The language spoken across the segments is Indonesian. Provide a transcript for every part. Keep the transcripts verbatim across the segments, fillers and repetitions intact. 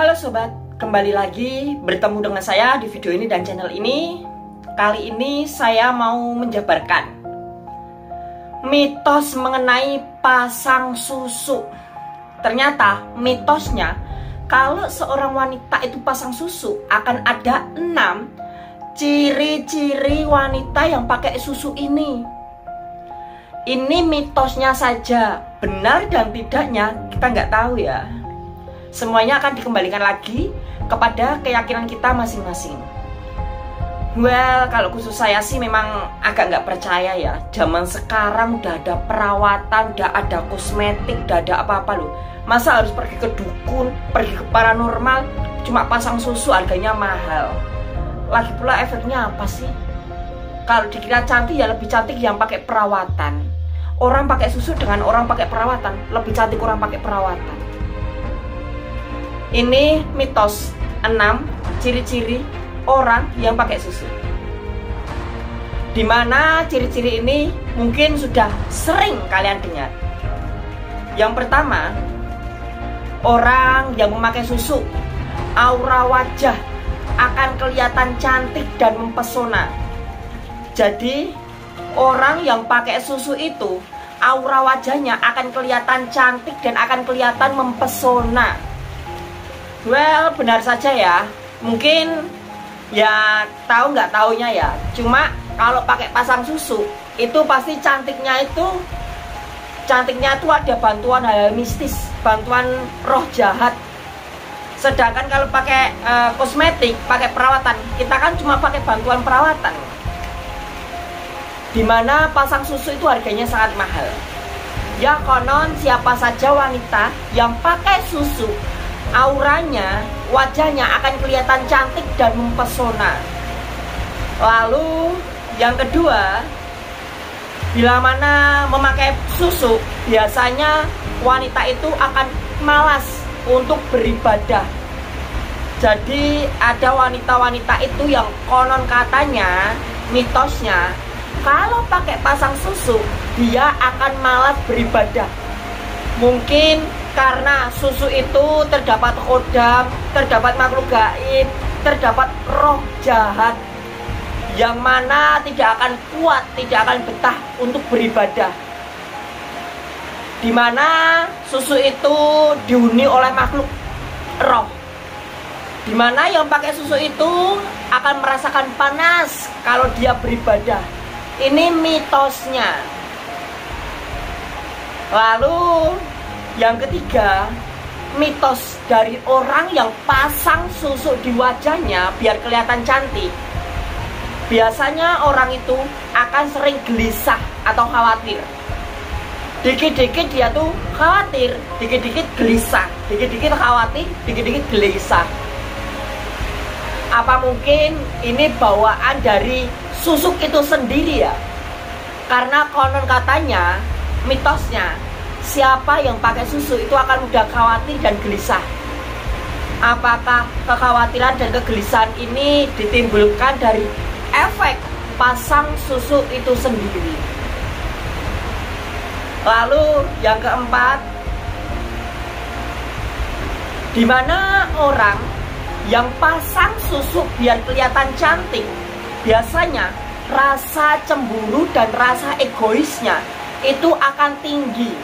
Halo sobat, kembali lagi bertemu dengan saya di video ini dan channel ini. Kali ini saya mau menjabarkan mitos mengenai pasang susu. Ternyata mitosnya kalau seorang wanita itu pasang susu akan ada enam ciri-ciri wanita yang pakai susu ini. Ini mitosnya saja, benar dan tidaknya kita nggak tahu ya. Semuanya akan dikembalikan lagi kepada keyakinan kita masing-masing. Well, kalau khusus saya sih memang agak nggak percaya ya. Zaman sekarang udah ada perawatan, udah ada kosmetik, udah ada apa-apa loh. Masa harus pergi ke dukun, pergi ke paranormal, cuma pasang susu harganya mahal. Lagi pula efeknya apa sih? Kalau dikira cantik ya lebih cantik yang pakai perawatan. Orang pakai susu dengan orang pakai perawatan, lebih cantik orang pakai perawatan. Ini mitos enam ciri-ciri orang yang pakai susu. Dimana ciri-ciri ini mungkin sudah sering kalian dengar. Yang pertama, orang yang memakai susu, aura wajah akan kelihatan cantik dan mempesona. Jadi orang yang pakai susu itu, aura wajahnya akan kelihatan cantik dan akan kelihatan mempesona. Well, benar saja ya. Mungkin ya tahu nggak taunya ya. Cuma kalau pakai pasang susu itu pasti cantiknya itu cantiknya itu ada bantuan hal mistis, bantuan roh jahat. Sedangkan kalau pakai uh, kosmetik, pakai perawatan, kita kan cuma pakai bantuan perawatan. Dimana pasang susu itu harganya sangat mahal. Ya konon siapa saja wanita yang pakai susu, auranya, wajahnya akan kelihatan cantik dan mempesona. Lalu yang kedua, bila mana memakai susu, biasanya wanita itu akan malas untuk beribadah. Jadi ada wanita-wanita itu yang konon katanya, mitosnya, kalau pakai pasang susu, dia akan malas beribadah. Mungkin karena susu itu terdapat kodam, terdapat makhluk gaib, terdapat roh jahat yang mana tidak akan kuat, tidak akan betah untuk beribadah. Dimana susu itu dihuni oleh makhluk roh. Dimana yang pakai susu itu akan merasakan panas kalau dia beribadah. Ini mitosnya. Lalu yang ketiga, mitos dari orang yang pasang susu di wajahnya biar kelihatan cantik. Biasanya orang itu akan sering gelisah atau khawatir. Dikit-dikit dia tuh khawatir, dikit-dikit gelisah, dikit-dikit khawatir, dikit-dikit gelisah. Apa mungkin ini bawaan dari susuk itu sendiri ya? Karena konon katanya, mitosnya, siapa yang pakai susu itu akan mudah khawatir dan gelisah. Apakah kekhawatiran dan kegelisahan ini ditimbulkan dari efek pasang susu itu sendiri? Lalu yang keempat, dimana orang yang pasang susu biar kelihatan cantik, biasanya rasa cemburu dan rasa egoisnya itu akan tinggi.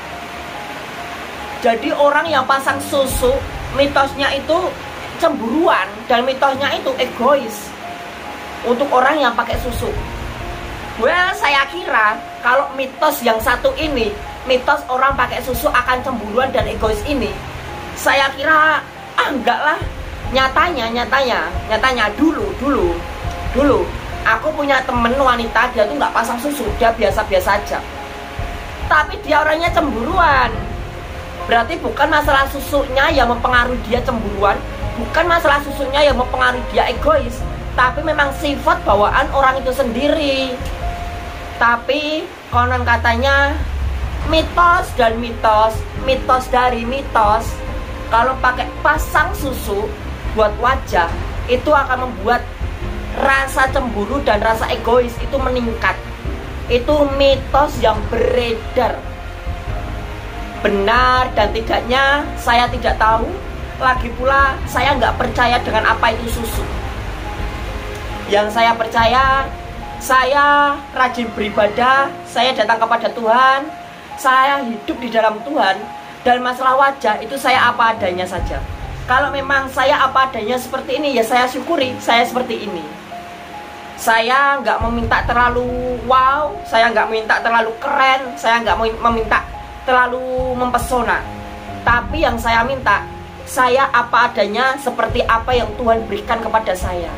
Jadi orang yang pasang susu, mitosnya itu cemburuan dan mitosnya itu egois untuk orang yang pakai susu. Well, saya kira kalau mitos yang satu ini, mitos orang pakai susu akan cemburuan dan egois ini, saya kira ah enggak lah. Nyatanya, nyatanya, nyatanya dulu, dulu, dulu aku punya temen wanita, dia tuh nggak pasang susu, dia biasa-biasa aja. Tapi dia orangnya cemburuan. Berarti bukan masalah susunya yang mempengaruhi dia cemburuan, bukan masalah susunya yang mempengaruhi dia egois, tapi memang sifat bawaan orang itu sendiri. Tapi konon katanya mitos dan mitos, mitos dari mitos, kalau pakai pasang susu buat wajah itu akan membuat rasa cemburu dan rasa egois itu meningkat. Itu mitos yang beredar. Benar dan tidaknya saya tidak tahu. Lagi pula saya nggak percaya dengan apa itu susu. Yang saya percaya, saya rajin beribadah, saya datang kepada Tuhan, saya hidup di dalam Tuhan. Dan masalah wajah itu saya apa adanya saja. Kalau memang saya apa adanya seperti ini, ya saya syukuri saya seperti ini. Saya nggak meminta terlalu wow, saya nggak meminta terlalu keren, saya nggak meminta terlalu mempesona. Tapi yang saya minta, saya apa adanya seperti apa yang Tuhan berikan kepada saya.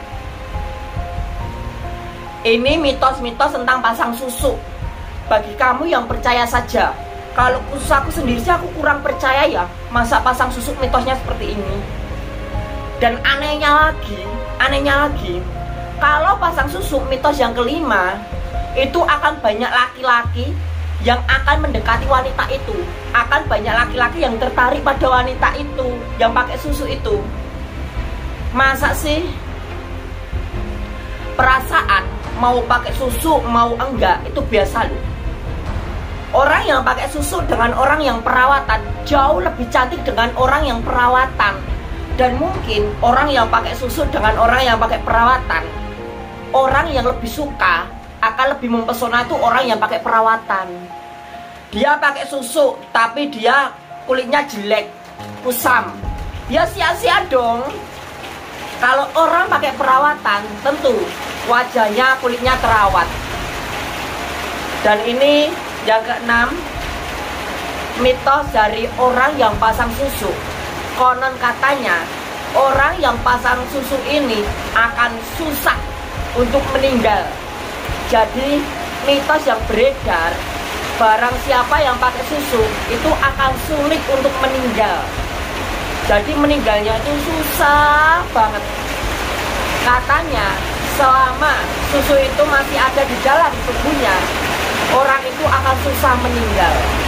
Ini mitos-mitos tentang pasang susu. Bagi kamu yang percaya saja. Kalau khusus aku sendiri sih aku kurang percaya ya. Masa pasang susu mitosnya seperti ini. Dan anehnya lagi, anehnya lagi, kalau pasang susu mitos yang kelima, itu akan banyak laki-laki yang akan mendekati wanita itu. Akan banyak laki-laki yang tertarik pada wanita itu, yang pakai susu itu. Masa sih? Perasaan mau pakai susu mau enggak itu biasa loh. Orang yang pakai susu dengan orang yang perawatan jauh lebih cantik dengan orang yang perawatan. Dan mungkin orang yang pakai susu dengan orang yang pakai perawatan, orang yang lebih suka akan lebih mempesona itu orang yang pakai perawatan. Dia pakai susu tapi dia kulitnya jelek, kusam, ya sia-sia dong. Kalau orang pakai perawatan, tentu wajahnya, kulitnya terawat. Dan ini yang keenam, mitos dari orang yang pasang susu. Konon katanya, orang yang pasang susu ini akan susah untuk meninggal. Jadi mitos yang beredar, barang siapa yang pakai susu itu akan sulit untuk meninggal. Jadi meninggalnya itu susah banget. Katanya selama susu itu masih ada di dalam tubuhnya, orang itu akan susah meninggal.